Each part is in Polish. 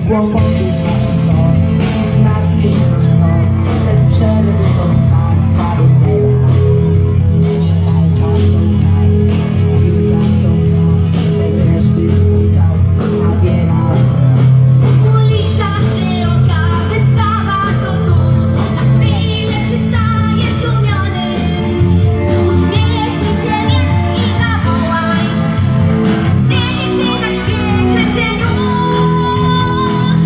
Kłopotów masz sto i zmartwień masz sto. Bez przerwy to karuzela. Bez reszty twój czas zabiera. Ulica szeroka, wystawa to tu. Na chwilę przystajesz zdumiony. Uśmiechnij się więc i zawołaj. Gdy tak śpieszy cię nóż.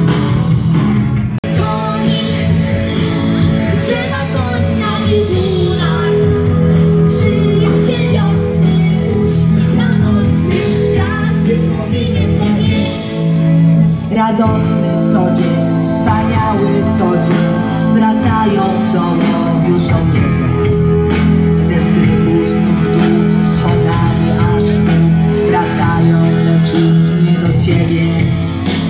Konik, drzewa koń na biegunach. Przyjaciel wiosny, uśmiech radosny. Każdy powinien go mieć. Radosny to dzień, wspaniały to dzień. Wracają żołnierze ze sklepu znów tu, schodami aż tu. Wracają, lecz już nie do ciebie.